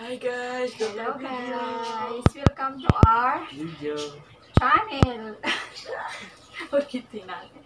Hi guys! Hello guys! Welcome to our Video. channel! Ulitin natin.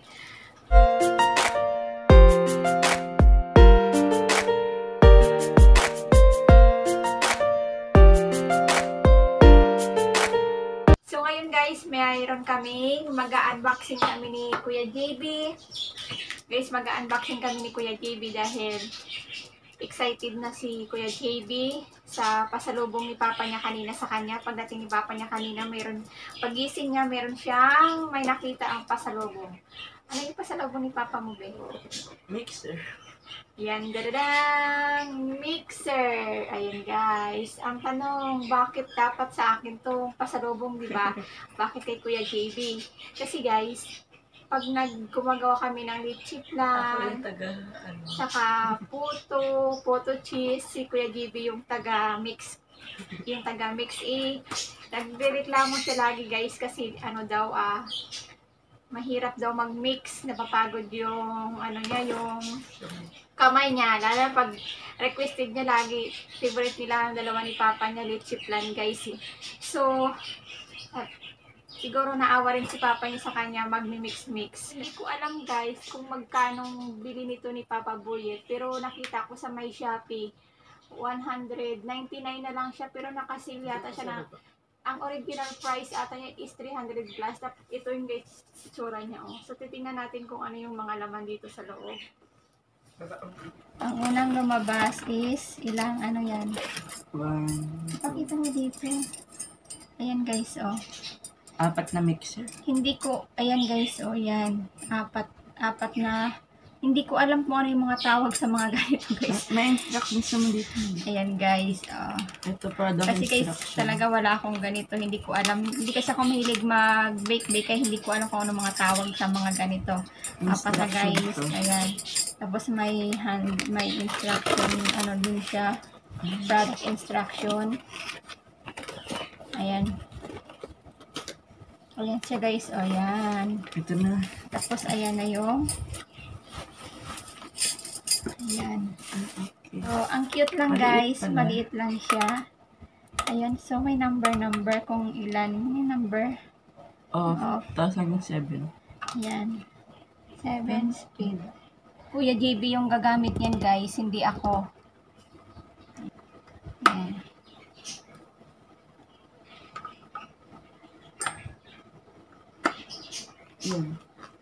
So ngayon guys, mayroon kaming mag-unboxing kami ni Kuya JB. Guys, mag-unboxing kami ni Kuya JB dahil excited na si Kuya JB sa pasalubong ni Papa niya kanina sa kanya. Pagdating ni Papa niya kanina, pagising niya, meron siyang may nakita ang pasalubong. Ano yung pasalubong ni Papa mo, be? Mixer. Yan, dadadang! Mixer! Ayan guys. Ang tanong, bakit dapat sa akin tong pasalubong, di ba? Bakit kay Kuya JB? Kasi guys, pag gumagawa kami ng lechip Ako yung lang, taga, saka puto cheese, si Kuya JB yung taga-mix. Yung taga-mix nagrereklamo siya lagi guys kasi mahirap daw mag-mix, napapagod yung yung kamay niya. Lalo pag requested niya lagi, favorite nila ang dalawa ni Papa niya, lechip plan guys. So, siguro naawa rin si Papa niya sa kanya magmi-mix-mix. Hindi ko alam guys kung magkanong bili nito ni Papa Buyet. Pero nakita ko sa may Shopee, 199 na lang siya. Pero nakasale yata siya na, ang original price ata niya is 300 plus. Tapos ito yung guys, itsura niya. Oh. So titingnan natin kung ano yung mga laman dito sa loob. Ang unang lumabas is, ilang ano yan? Pakita mo dito. Ayan guys, oh. 4 na mixer. Hindi ko, ayan guys, oh yan. Apat na, hindi ko alam kung ano yung mga tawag sa mga ganito guys. May instructions naman dito. Ayan guys, oh. Ito product Kasi guys, instruction. talaga wala akong ganito, hindi ko alam. Hindi kasi ako mahilig mag-bake-bake, kaya hindi ko alam kung ano mga tawag sa mga ganito. Apat na guys, ayan. Tapos may instruction, ano din siya, product instruction. Ayan. Ayan siya guys, o ayan. Ito na. Tapos ayan na yung, ayan. Okay. So, ang cute lang Maliit guys, pala. maliit lang siya. Ayan, so may number kung ilan. May number. Oh, tapos hanggang 7. Ayan. 7 speed. Kuya JB yung gagamit yan guys, hindi ako. Ayan. Yan.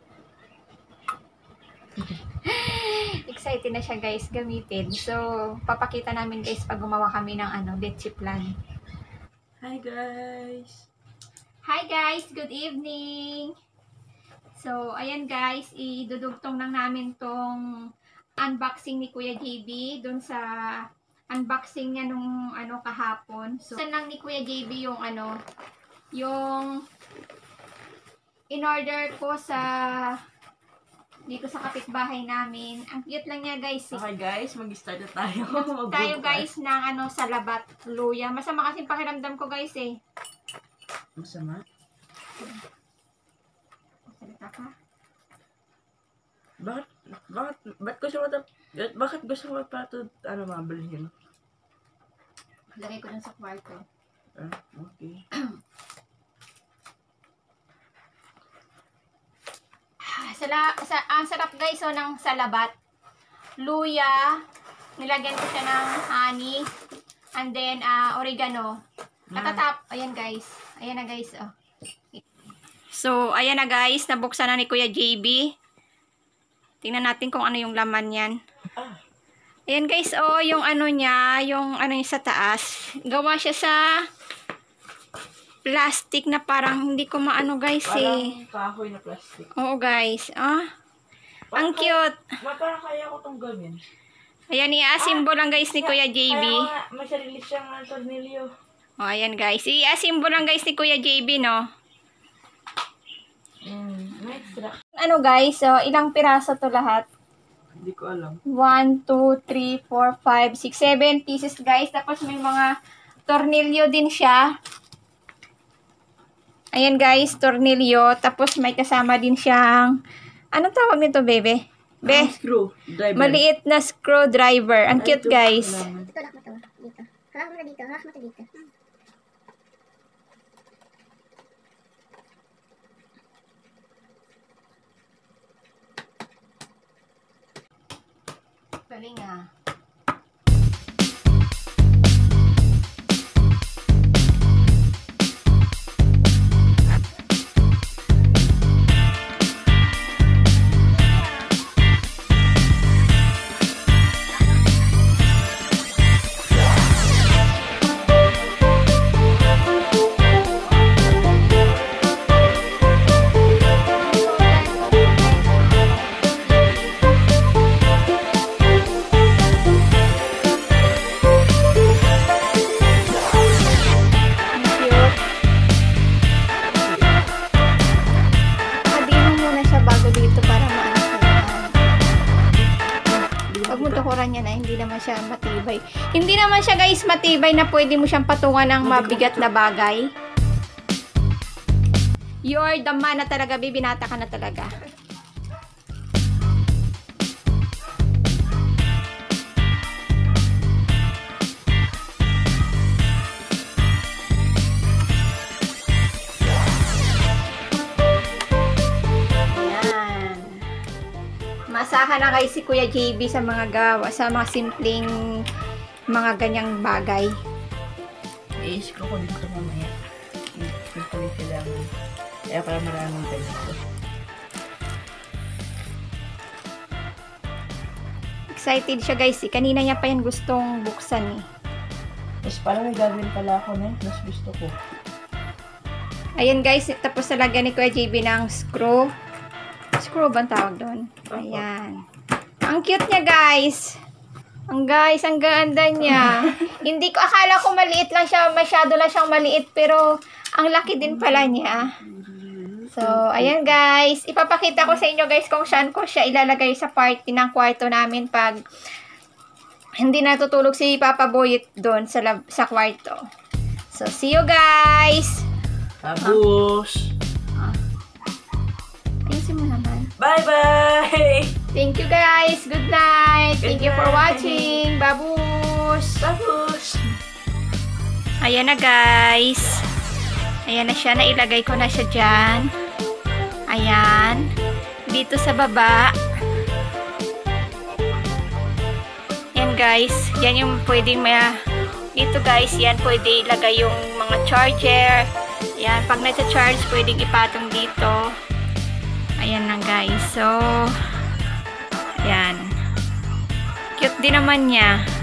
Excited na siya guys gamitin. So, papakita namin guys pag gumawa kami ng lechip plan. Hi guys! Hi guys! Good evening! So, ayan guys, idudugtong lang namin tong unboxing ni Kuya JB dun sa unboxing niya nung kahapon. So, saan lang ni Kuya JB yung yung in-order ko dito sa kapitbahay namin. Ang cute lang niya guys. Okay guys, mag-start na tayo. Tayo guys ng salabat luya. Masama kasing pakiramdam ko guys eh. Masama? Salita ka? Bakit gusto mo pa ito, mabalhin? Lagay ko dun sa kwarto. Okay. Ang sarap guys ng salabat. Luya. Nilagyan ko siya ng honey. And then, oregano. Ayan guys. Ayan na guys. Oh. So, ayan na guys. Nabuksan na ni Kuya JB. Tingnan natin kung ano yung laman yan. Ayan guys. Oh, yung niya. Yung niya sa taas. Gawa siya sa plastic na parang hindi ko maano guys eh. Parang kahoy na plastic. Oo guys. Ang cute. Parang kaya ko itong gawin. Ayan, i-assemble lang guys ni Kuya JB. Kaya nga, masarili siyang tornilyo. O, ayan guys. I-assemble lang guys ni Kuya JB, no? May extra. Ano guys, so, ilang piraso to lahat? Hindi ko alam. 1, 2, 3, 4, 5, 6, 7 pieces guys. Tapos may mga tornilyo din siya. Ayan guys, tornilyo. Tapos may kasama din siyang, anong tawag nito, bebe? Screw driver. Maliit na screwdriver. Ang cute guys. Tutulak mo to dito. Hawak mo na dito, hawak mo na dito. Galing ah. Hindi naman siya matibay. Hindi naman siya guys matibay na pwede mo siyang patungan ng mabigat na bagay. You're the man na talaga, bibinata ka na talaga. Masahan na kay si Kuya JB sa mga gawa, sa mga simpleng mga ganyang bagay. I-screw ko dito mamaya. I-screw ko yung kailangan. Kaya para maraming ganito. Excited siya guys. Kanina niya pa yan gustong buksan eh. Tapos parang may gagawin pala ako na mas gusto ko. Ayan guys, tapos nalagyan ni Kuya JB ng screw. Screw ba ang tawag doon? Ayan. Ang cute niya, guys. Ang ganda niya. Hindi ko, akala ko maliit lang siya, masyado lang siyang maliit, pero ang laki din pala niya. So, ayan guys. Ipapakita ko sa inyo guys kung saan ko siya ilalagay sa party ng kwarto namin pag hindi natutulog si Papa Boyet doon sa kwarto. So, see you guys! Tapos! Ayusin mo naman. Bye-bye! Thank you guys. Good night. Thank you for watching. Babush! Tapos! Ayan na guys. Ayan na siya. Nailagay ko na siya dyan. Ayan. Dito sa baba. Ayan guys. Yan yung pwedeng dito guys. Yan pwede ilagay yung mga charger. Ayan. Pag nasa-charge, pwedeng ipatong dito. Ayan lang guys. So, ayan. Cute din naman niya.